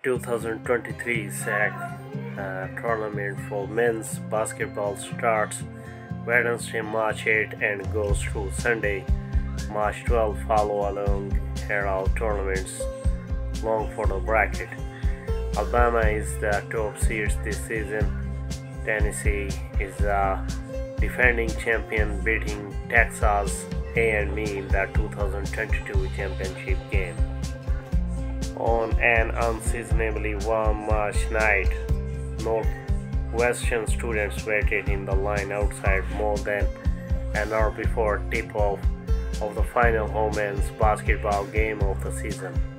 2023 SAC tournament for men's basketball starts Wednesday, March 8 and goes through Sunday, March 12. Follow along here are tournaments long for the bracket. Alabama is the top seeds this season. Tennessee is the defending champion, beating Texas A&M in the 2022 championship game. On an unseasonably warm March night, Northwestern students waited in the line outside more than an hour before tip-off of the final women's basketball game of the season.